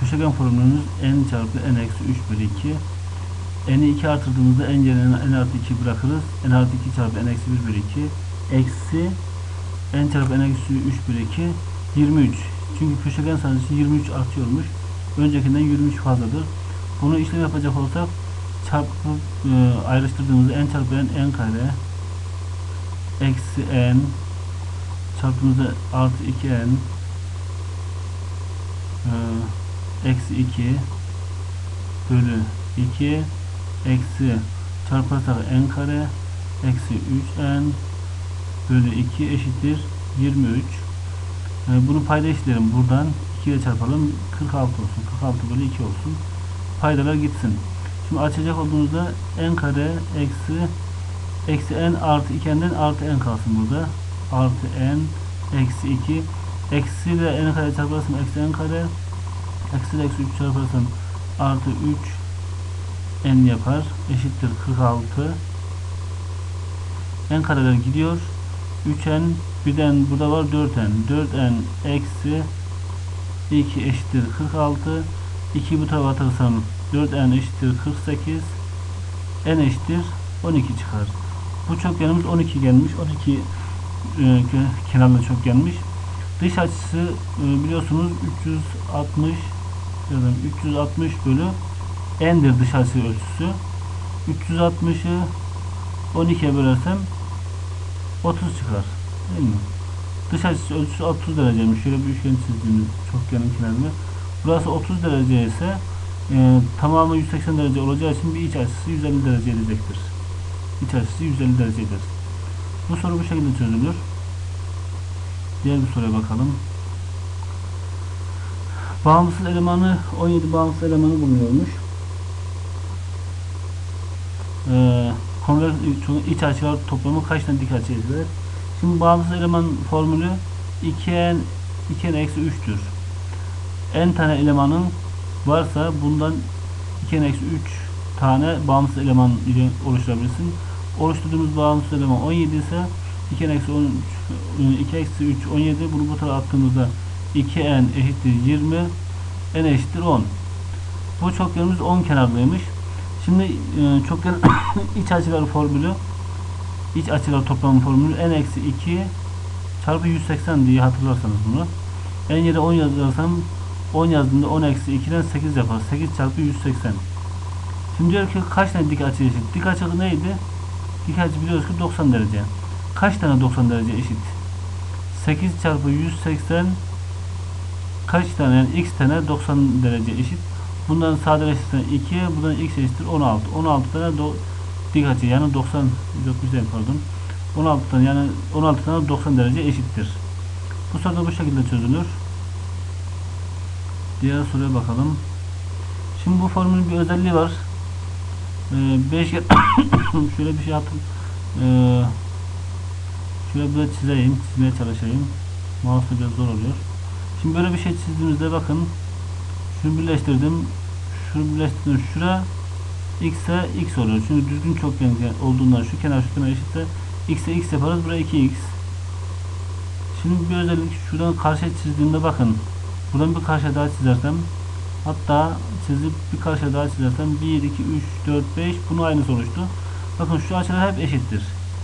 köşegen formülümüz n çarpı n eksi 3 bölü 2. N'i 2 artırdığımızda n yerine n artı 2 bırakırız. N artı 2 çarpı n eksi 1 bölü 2 eksi n çarpı n eksi 3 bölü 2 23. Çünkü köşegen sayısı 23 artıyormuş. Öncekinden 23 fazladır. Bunu işlem yapacak olsak çarpıp ayrıştırdığımızda n çarpı n kare eksi n çarptığımızda artı 2n eksi 2 bölü 2 eksi çarparsak n kare eksi 3n bölü 2 eşittir 23. Bunu payda eşitleyelim. Buradan 2 ile çarpalım. 46 olsun. 46 bölü 2 olsun. Paydalar gitsin. Şimdi açacak olduğunuzda n kare eksi n artı 2n'den artı n kalsın burada. Artı n eksi 2 eksi ile n kare çarparsam eksi n kare eksi ile eksi 3 çarparsam artı 3 n yapar. Eşittir 46. N kareler gidiyor. 3n birden burada var 4n. 4n eksi 2 eşittir 46. 2 bu tarafa atarsam 4n eşittir 48. N eşittir 12 çıkar. Bu çokgenimiz 12 gelmiş. 12 kenarlı çokgenmiş. Dış açısı biliyorsunuz 360 bölü n'dir dış açı ölçüsü. 360'ı 12'ye bölersem 30 çıkar. Değil mi? Dış açısı ölçüsü 30 dereceymiş. Şöyle bir üçgen çizdiğimiz çokgenin kenarını. Burası 30 derece ise tamamı 180 derece olacağı için bir iç açısı 150 derece edecektir. İç açısı 150 derecedir. Bu soru bu şekilde çözülür. Diğer bir soruya bakalım. Bağımsız elemanı 17 bağımsız elemanı bulunuyormuş. İç açılar toplamı kaç tane dik açı eder? Şimdi bağımsız eleman formülü 2n eksi 3'tür. N tane elemanın varsa bundan 2n eksi 3 tane bağımsız eleman ile oluşturabilirsin. Oluşturduğumuz bağımsız eleman 17 ise 2 eksi 3 17, bunu bu tarafa attığımızda 2n eşittir 20, n eşittir 10. Bu çokgenimiz 10 kenarlıymış. Şimdi çokgen iç açılar formülü, iç açılar toplamı formülü n eksi 2 çarpı 180 diye hatırlarsanız bunu. N yere 10 yazarsam 10 yazdığımda 10 eksi 2'den 8 yapar. 8 çarpı 180. Şimdi diyor ki kaç tane dik açı eşit? Dik açı neydi? Dik açı biliyoruz ki 90 derece. Kaç tane 90 derece eşit? 8 çarpı 180 kaç tane? Yani x tane 90 derece eşit. Bundan sadeleştirsen 2, buradan x eşittir 16. 16 tane dik açı yani 90 160 pardon. 16 tane yani 16 tane 90 derece eşittir. Bu soruda bu şekilde çözülür. Diğer soruya bakalım. Şimdi bu formülün bir özelliği var. Beşgen şöyle bir şey şöyle bir çizmeye çalışayım. Mouse'la biraz zor oluyor. Şimdi böyle bir şey çizdiğimizde bakın, şunu birleştirdim. Şura x'e x oluyor. Çünkü düzgün çokgen olduğundan şu kenar eşitse x'e x yaparız. Buraya 2x. Şimdi bir özellik, şuradan karşıya çizdiğimde bakın. Buradan bir karşıya daha çizersem, hatta çizip bir karşıya daha çizersem 1, 2, 3, 4, 5 bunu aynı oluştu. Bakın şu açılar hep eşittir.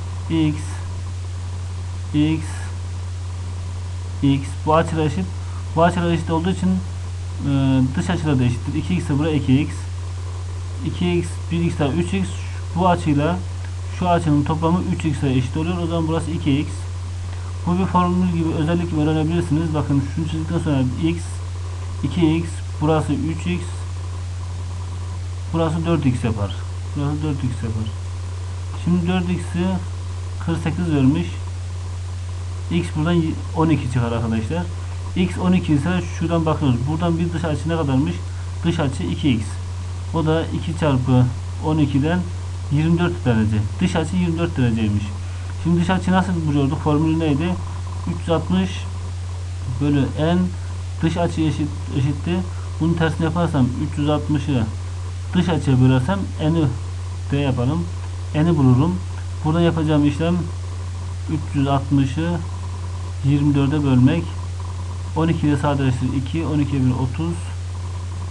X bu açılar eşit. Bu açılar eşit olduğu için dış açılar da eşittir. 2x ise buraya 2x. 2x, 1x daha 3x. Bu açıyla şu açının toplamı 3x'e eşit oluyor. O zaman burası 2x. Bu bir formül gibi, özellik gibi öğrenebilirsiniz. Bakın şunu çizdikten sonra x, 2x, burası 3x, burası 4x yapar. Burası 4x yapar. Şimdi 4x'i 48 vermiş. X buradan 12 çıkar arkadaşlar. X 12 ise şuradan bakıyoruz. Buradan bir dış açı ne kadarmış? Dış açı 2x. O da 2 çarpı 12'den 24 derece. Dış açı 24 dereceymiş. Şimdi dış açı nasıl buluyorduk? Formülü neydi? 360 bölü n dış açı eşitti. Bunun tersini yaparsam 360'ı dış açıya bölersem n'i de yaparım. N'i bulurum. Burada yapacağım işlem 360'ı 24'e bölmek. 12 ile sadeleştir 2. 12'ye 1 30.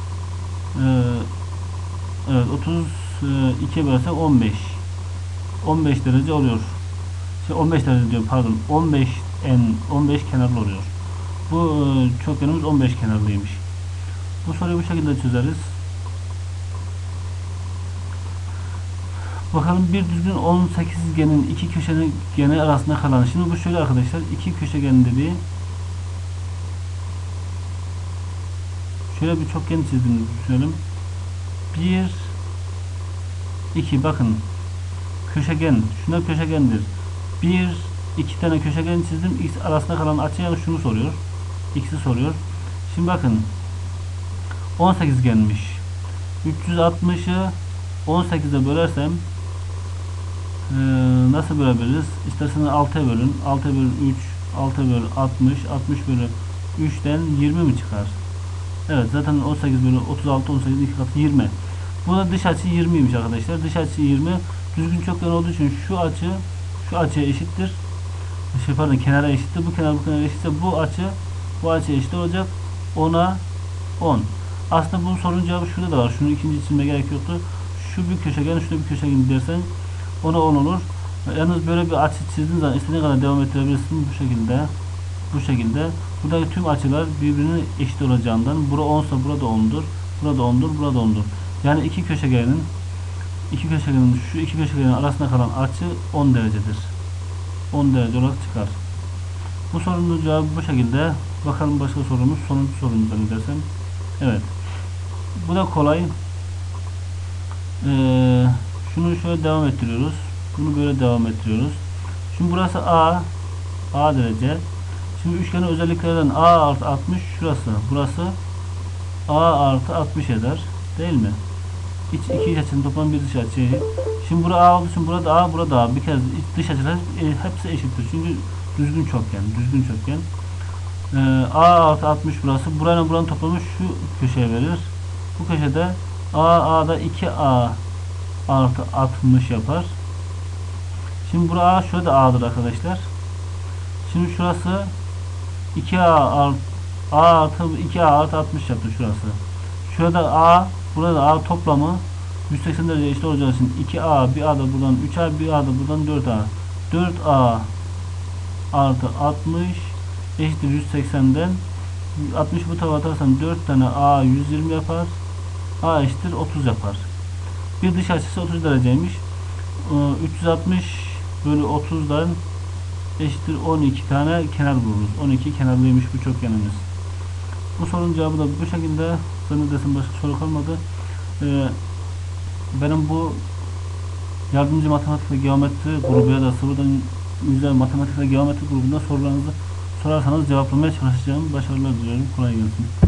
Evet, 32'ye bölersek 15. 15 derece oluyor. 15 derece diyorum, pardon. 15 kenarlı oluyor. Bu çokgenimiz 15 kenarlıymış. Bu soruyu bu şekilde çözeriz. Bakalım bir düzgün 18'genin iki köşegeni arasında kalan. Şimdi bu şöyle arkadaşlar. İki köşegen dediği, şöyle bir çokgen çizdiğimizi düşünelim. 1 2, bakın. Köşegen. Şunlar köşegendir. 1 2 tane köşegen çizdim. X arasında kalan açı, yani şunu soruyor. X'i soruyor. Şimdi bakın. 18 gelmiş. 360'ı 18'e bölersem nasıl bölebiliriz? İsterseniz 6'ya bölün. 6'ya bölün 3, 6'ya bölün 60, 60 bölü 3'ten 20 mi çıkar? Evet, zaten 18 bölü 36, 18 2 katı 20. Burada dış açı 20'ymiş arkadaşlar. Dış açı 20. Düzgün çokgen olduğu için şu açıya eşittir. Pardon, kenara eşittir. Bu kenar bu kenara eşitse bu açıya eşit olacak. 10'a 10. Aslında bunun sorunun cevabı şurada da var. Şunu ikinci çizime gerek yoktu. Şu bir köşegen, şu bir köşegen dersen 10'a 10 olur. Yalnız böyle bir açı çizdiğin zaman istediğin kadar devam ettirebilirsin bu şekilde. Bu şekilde. Buradaki tüm açılar birbirine eşit olacağından, bura 10 ise burada 10'dur. Burada 10'dur, burada 10'dur. Yani şu iki köşegenin arasında kalan açı 10 derecedir. 10 derece olarak çıkar. Bu sorunun cevabı bu şekilde. Bakalım başka sorumuz, sonuncu sorumuzdan gidersem. Evet. Bu da kolay. Şunu şöyle devam ettiriyoruz. Bunu böyle devam ettiriyoruz. Şimdi burası A derece. Şimdi üçgenin özelliklerden A artı 60 şurası. Burası A artı 60 eder. Değil mi? İki açının toplam bir dış açı. Şimdi bura A olduğu için burada A, burada A. Bir kez dış açılar hepsi eşittir. Çünkü düzgün çokgen. A artı 60 burası. Buranın toplamı şu köşeye verir. Bu köşede A'da 2A artı 60 yapar. Şimdi bura A, şurada A'dır arkadaşlar. Şimdi şurası 2A artı 2A artı 60 yaptı şurası. Şurada A, burada A toplamı 180 derece eşit olacağı için 2A, bir A da buradan 3A, bir A da buradan 4A. 4A artı 60 eşittir 180'den 60 bu tarafa atarsam 4 tane A 120 yapar. A eşittir 30 yapar. Bir dış açısı 30 dereceymiş. 360 bölü 30'dan eşittir 12 tane kenar buluruz. 12 kenarlıymış bu çokgenimiz. Bu sorunun cevabı da bu şekilde. Zannedersem başka soru kalmadı. Benim bu yardımcı matematik ve geometri grubu ya da sıfırdan yüzey matematik ve geometri grubunda sorularınızı sorarsanız cevaplamaya çalışacağım. Başarılar diliyorum. Kolay gelsin.